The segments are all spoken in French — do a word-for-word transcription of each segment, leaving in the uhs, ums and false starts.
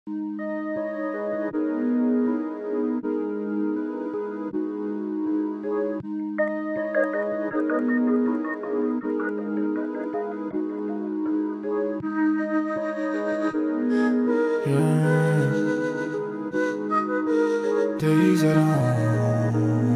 Yeah. Days at home.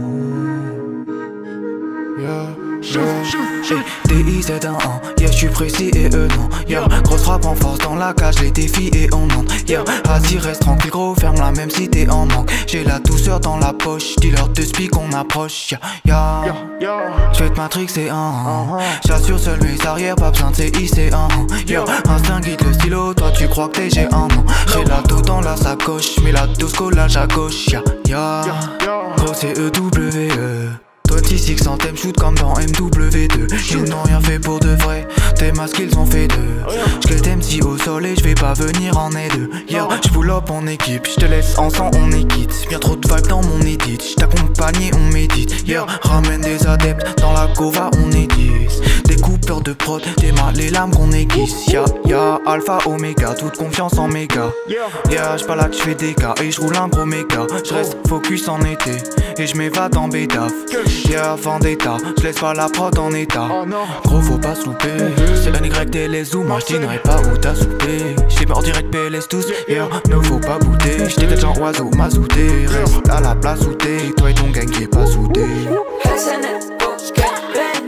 Yeah. Hey, D I Z un an, yeah j'suis précis et eux non. Yeah, grosse frappe en force dans la cage, les défis et on entre. Yeah, vas-y reste tranquille gros, ferme la même si t'es en manque. J'ai la douceur dans la poche, dis-leur de spi qu'on approche. Yeah, yeah, Yeah. j'vais te matrixer un an. J'assure seul mes arrières, pas besoin de C I C un. Yeah, instinct guide le stylo, toi tu crois que t'es géant non. J'ai la dos dans la sacoche, mais la dose collage à gauche. Yeah, yeah, gros c'est E W E. vingt-six centimes shoot comme dans M W deux. Ils n'ont rien fait pour de vrai, tes masques ils ont fait deux. J'kill M C au sol et j'vais pas venir en aide. Yeah, j'pull up en équipe, j'te laisse en sang on est quitte. Bien trop de vibes dans mon edit, j't'accompagne et on médite. Yeah, ramène des adeptes, dans la cova on est dix. Des coupeurs de prod, t'es mal les lames qu'on aiguise. Yeah, yeah, alpha, oméga, toute confiance en méga. Yeah, j'pas là que j'fais des cas et j'roule un gros méga. J'reste focus en été et j'm'évade en bédaf. Yeah, vendetta, j'laisse pas la prod en état. Gros faut pas se louper, c'est un Y T les zooms, moi j'dînerai pas où t'as soupé. J't'ai pas en direct P L S tous, yeah, ne faut pas bouder. J't'ai fait genre oiseau, mazouté, reste à la place où t'es. Toi et ton gang qui est pas soudé. S N S, Bosch, gang,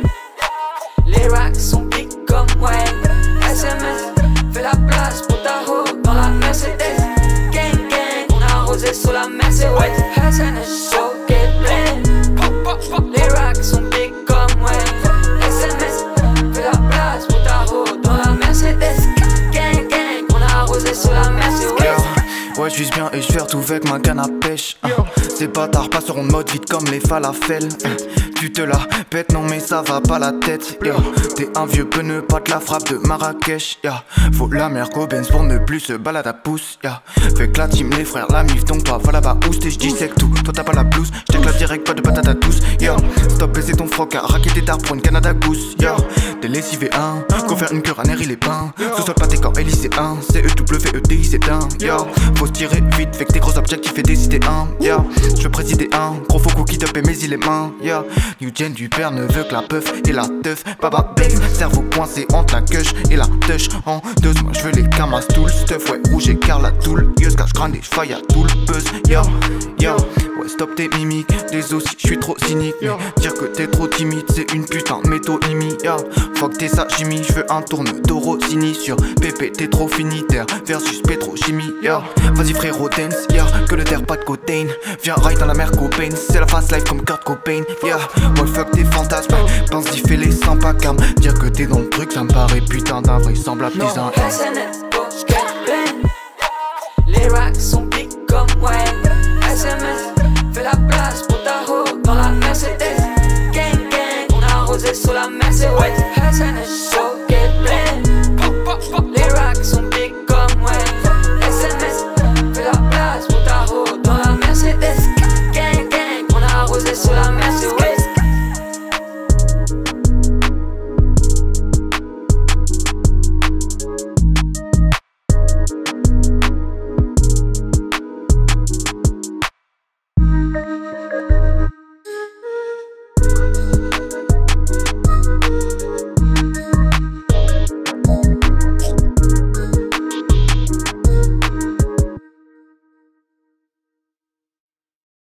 les racks sont big comme ouais. S M S, fais la place pour ta ho dans la Mercedes. Gang gang, on a arrosé sur la Mercedes. S N S, show get blend. Les racks sont big comme ouais. S M S, fais la place pour ta ho dans la Mercedes. Gang gang, on a arrosé sur la Mercedes. Ouais, j'vise bien et j'fais tout avec ma canne à pêche. Hein. Ces bâtards passeront de mode vite comme les falafels. Hein. Tu te la pètes, non mais ça va pas la tête. Yeah. T'es un vieux pneu, pas de la frappe de Marrakech. Yeah. Faut la mère Benz pour ne plus se balader à pouce. Yeah. Fait que la team, les frères, la mif, donc toi, va là-bas où et j'dissèque tout. Toi t'as pas la blouse, j't'éclate direct, pas de patate à tous. Yeah. Stop, baisser ton froc à raqueter d'art pour une Canada Goose. Yeah. T'es lessivé un, qu'on faire une cœur à nerf il est peint. Sous-sol pas tes corps et lycéen, C E W E D I c'est un. Yeah. Faut se tirer vite, fait que tes gros objectifs et décider un. Yeah. J'veux présider un, gros faux cookie top et mes il les mains. Yeah. New gen du père ne veut que la peuf et la teuf. Baba Bex, cerveau coincé entre la queuche et la touche. En deux, moi j'veux les camas tout le stuff. Ouais, rouge et car la toule. Yo, cache grande et j'faille à tout le buzz. Yo, yo, ouais, stop tes mimiques. Les aussi, j'suis trop cynique. Mais dire que t'es trop timide, c'est une putain de métonymie. Yeah. Fuck t'es ça, Jimmy. J'veux un tourne d'Orosini sur P P, t'es trop finitaire versus pétrochimie. Yeah. Vas-y frérot, dance. Yeah. Que le terre, pas de cocaine. Viens ride dans la mer Cobain. C'est la fast life comme Kurt Cobain. Yeah. Ouais, fuck tes fantasmes. Pense d'y fais les sans pas cam. Dire que t'es dans le truc, ça me paraît putain d'invraisemblable. Dis un S N S.